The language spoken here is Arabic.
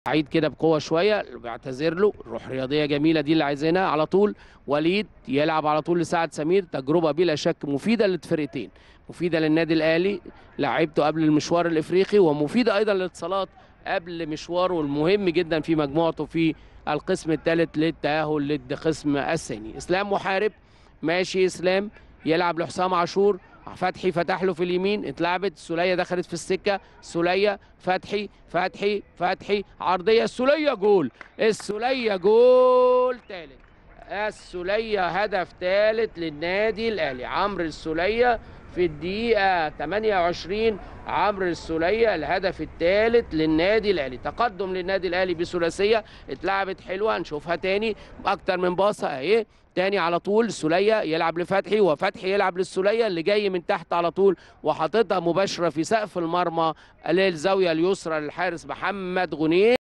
عيد كده بقوه شويه، بعتذر له. روح رياضيه جميله دي اللي عايزينها على طول. وليد يلعب على طول لسعد سمير، تجربه بلا شك مفيده للفرقتين، مفيده للنادي الاهلي لعبته قبل المشوار الافريقي، ومفيده ايضا للاتصالات قبل مشواره المهم جدا في مجموعته في القسم الثالث للتاهل للقسم الثاني. اسلام محارب ماشي، اسلام يلعب لحسام عاشور، فتحي فتح له في اليمين، اتلعبت السوليه دخلت في السكه، سوليه فتحي عرضيه، السوليه جول، السوليه جول ثالث، السوليه هدف ثالث للنادي الاهلي. عمرو السوليه في الدقيقه 28، عمرو السوليه الهدف الثالث للنادي الاهلي، تقدم للنادي الاهلي بثلاثيه. اتلعبت حلوه، نشوفها تاني اكتر من باصه اهي، تاني على طول السوليه يلعب لفتحي، وفتحي يلعب للسوليه اللي جاي من تحت على طول، وحاططها مباشره في سقف المرمى للزاويه اليسرى للحارس محمد غنيم.